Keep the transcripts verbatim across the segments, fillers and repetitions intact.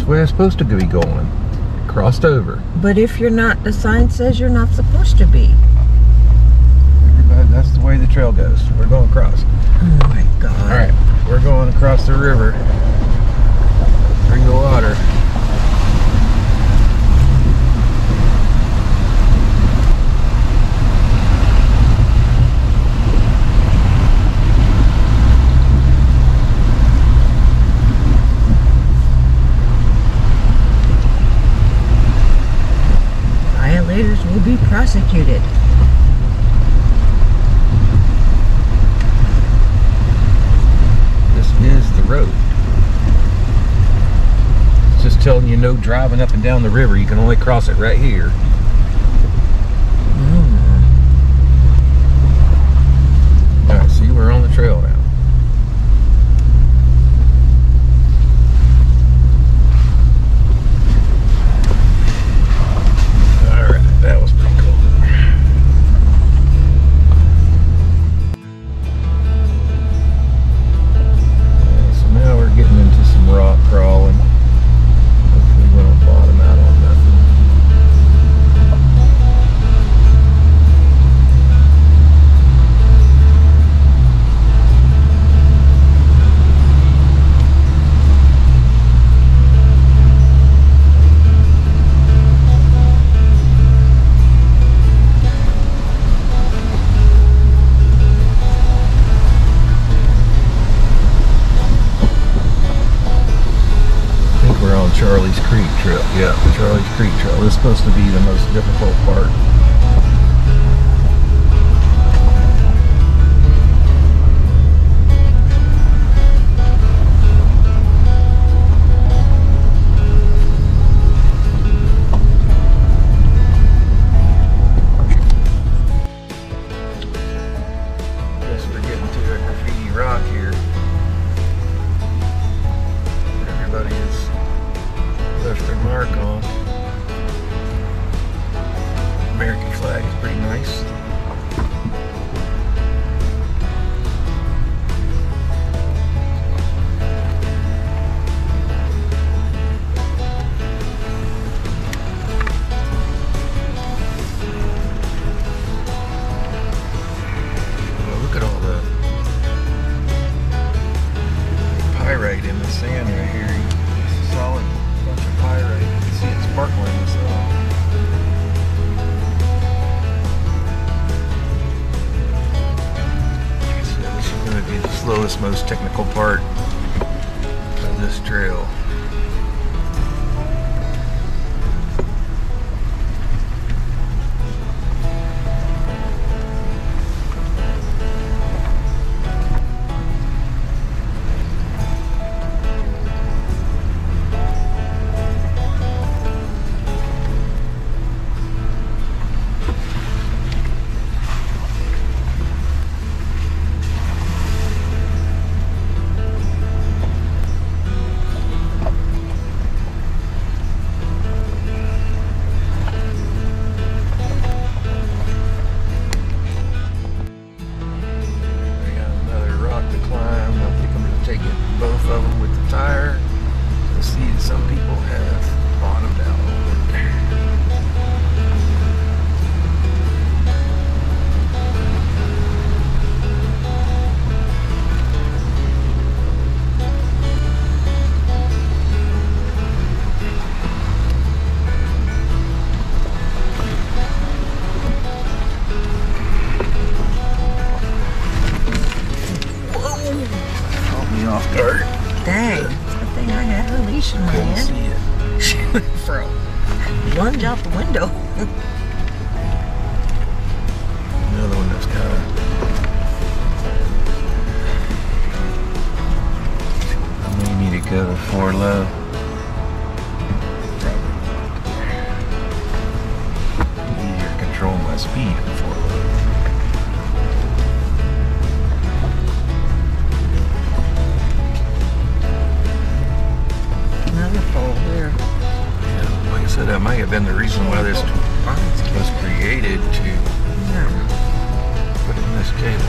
the way I'm supposed to be going. Crossed over. But if you're not, the sign says you're not supposed to be. Everybody, that's the way the trail goes. We're going across. Oh my God. All right, we're going across the river through the water. Violators will be prosecuted. This is the road. It's just telling you no driving up and down the river. You can only cross it right here. Mm. Alright, see, we're on the trail now. That was pretty cool. Yeah, so now we're getting into some rock crawling. Hopefully we don't bottom out on nothing. Charlie's Creek Trail. Yeah, Charlie's Creek Trail. This is supposed to be the most difficult part. Guess we're getting to a graffiti rock here. Everybody is left their mark on. American flag is pretty nice. Well, look at all the pyrite in the sand right here. It's solid. Bunch of pyrite. You can see it sparkling in the sun. So this is going to be the slowest, most technical part of this trail. Both of them with the tire. You'll see that some people have bottomed out a little bit. Off guard. Dang, good thing I had her leash in my Couldn't hand. see it. She went from Lunge out the window. another one that's kind of. I may need to go four low. Probably easier to control my speed in four low. Like I said, that might have been the reason why this was created, to Yeah. put in this cable.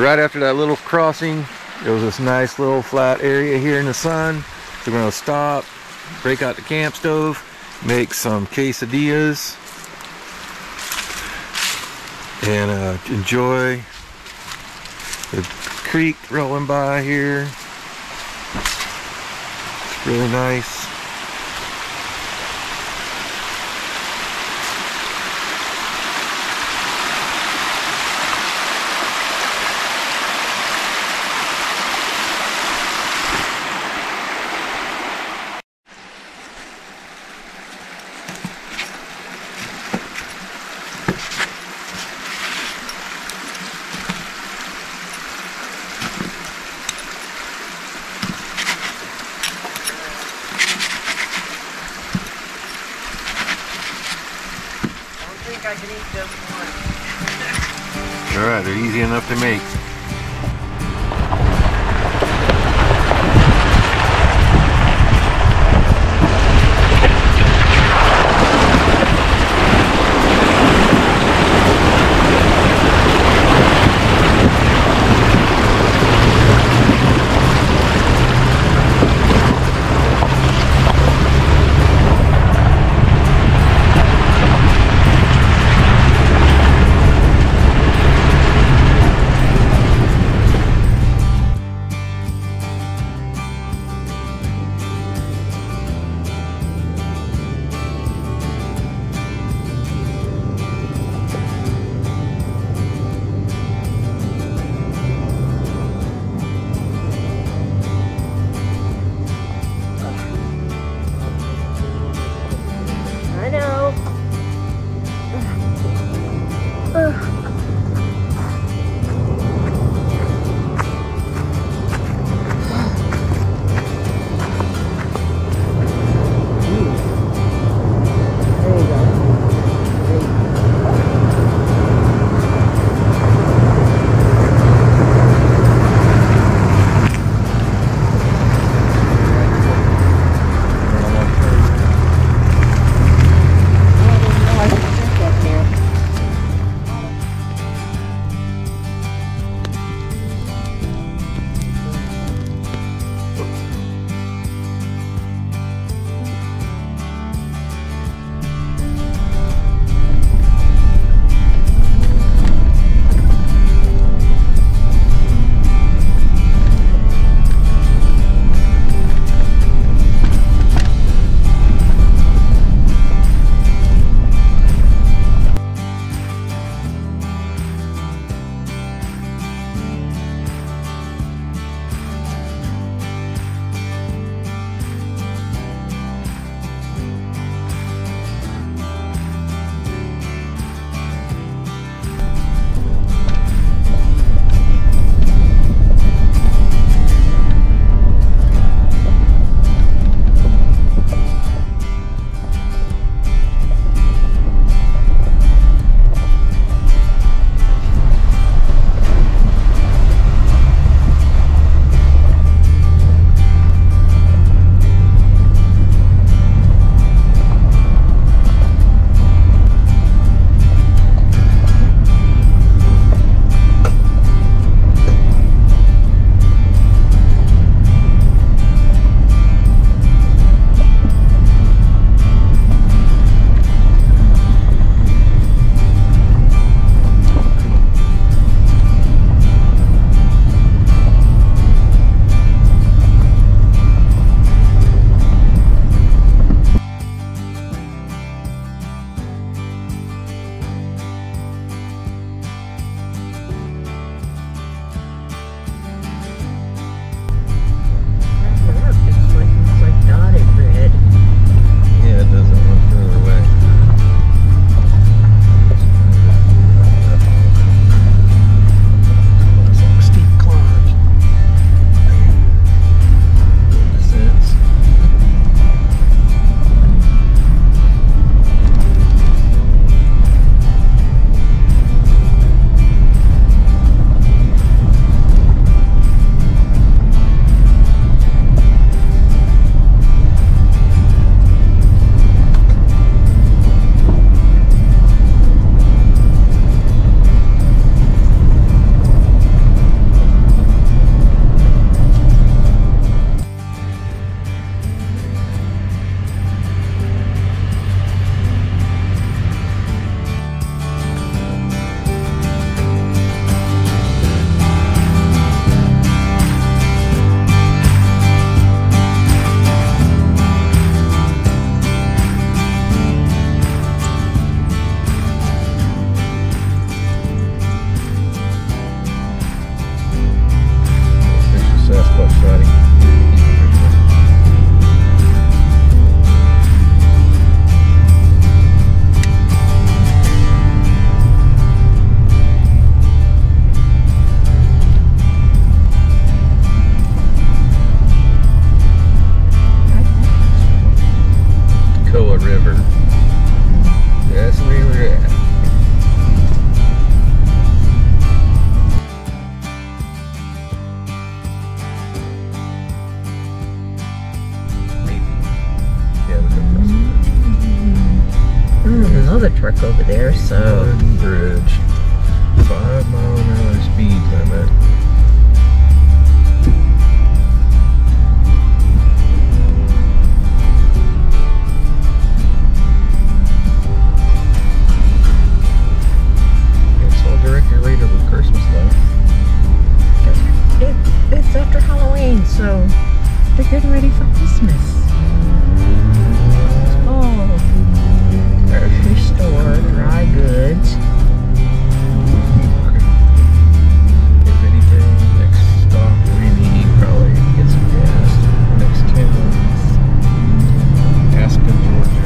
right after that little crossing, there was this nice little flat area here in the sun. So we're gonna stop, break out the camp stove, make some quesadillas, and uh, enjoy the creek rolling by here. It's really nice. I can eat just one. Alright, they're easy enough to make. another truck over there, so. Wooden bridge. Five mile an hour speed limit. It's all directly related with Christmas though. It, it's after Halloween, so they're getting ready for Christmas. Oh, grocery store, dry goods. If anything, next stop we need probably get some gas. Next town, Aspen, Georgia.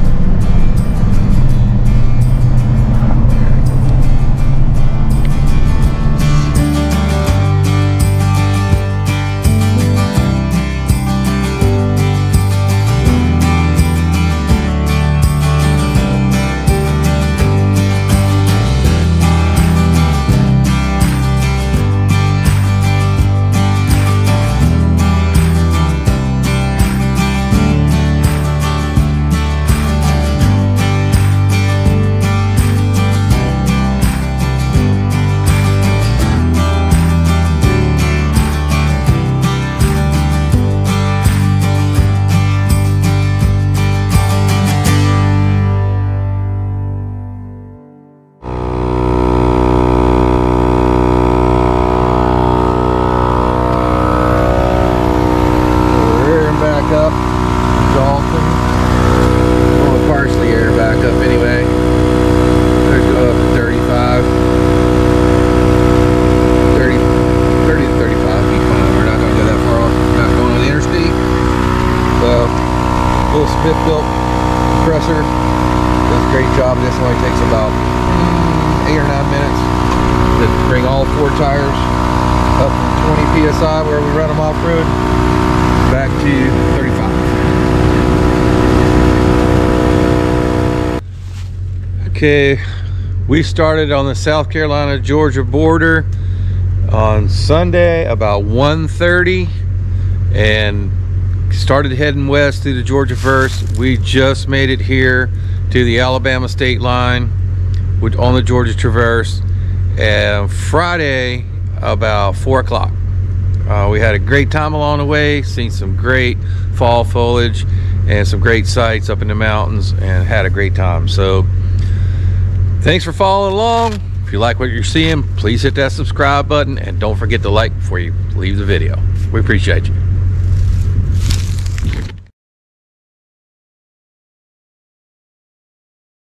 Fifth built compressor does a great job. This only takes about eight or nine minutes to bring all four tires up twenty P S I where we run them off road back to thirty-five. Okay, we started on the South Carolina Georgia border on Sunday about one thirty and started heading west through the Georgia first. We just made it here to the Alabama state line on the Georgia Travers, and Friday about four o'clock. Uh, we had a great time along the way, seen some great fall foliage and some great sights up in the mountains, and had a great time. So thanks for following along. If you like what you're seeing, please hit that subscribe button and don't forget to like before you leave the video. We appreciate you.